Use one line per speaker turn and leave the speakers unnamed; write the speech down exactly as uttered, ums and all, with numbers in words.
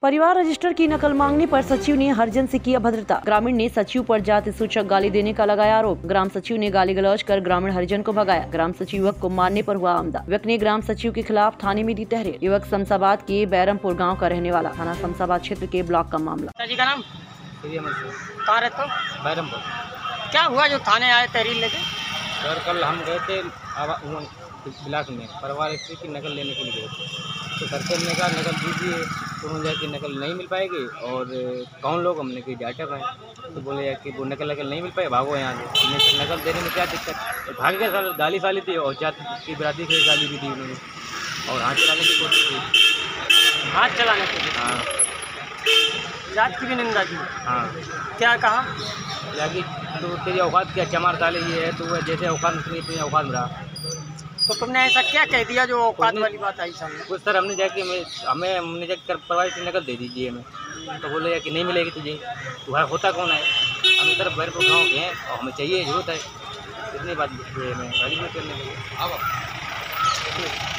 परिवार रजिस्टर की नकल मांगने पर सचिव ने हरजन से की अभद्रता। ग्रामीण ने सचिव पर जाति सूचक गाली देने का लगाया आरोप। ग्राम सचिव ने गाली गलौज कर ग्रामीण हरिजन को भगाया। ग्राम सचिव युवक को मारने पर हुआ आमदा। युवक ने ग्राम सचिव के खिलाफ थाने में दी तहरीर। युवक शमशाबाद के बैरमपुर गाँव का रहने वाला, थाना शमशाबाद क्षेत्र के ब्लॉक का मामला।
जी का नाम कहाँ रहते हो?
बैरमपुर।
क्या हुआ जो थाने आए तहरीर लेके?
सर कल हम गए थे ब्लॉक में परिवार स्त्री की नकल लेने के लिए गए थे, तो सरकार ने कहा नकल दीजिए, तो उन्होंने कि नकल नहीं मिल पाएगी। और कौन लोग, हमने कोई डाटा पाए तो बोले कि वो नकल नकल नहीं मिल पाए, भागो यहाँ से। हमने तो नकल देने में क्या दिक्कत, तो भाग गए। सर गाली साली थी और जाति की बराती से गाली भी दी उन्होंने और हाथ चलाने की कोशिश की।
हाथ चलाने की?
हाँ।
जात की भी निंदा की?
हाँ।
क्या कहा?
कि तो तेरी औकात क्या, चमार ताले ये है, तो वह जैसे औकात में इतनी औकात में रहा।
तो तुमने ऐसा क्या कह दिया जो औकात वाली बात आई सामने?
कुछ सर हमने जाके हमें हमें हमने जाकर परिवार की नकल दे दीजिए हमें, तो बोले कि नहीं मिलेगी तुझे, तुम्हारा होता कौन है, हम तरफ बैरपुर गाँव के हैं और हमें चाहिए, जरूरत है। इतनी बात हमें गाड़ी में करने लगे। अब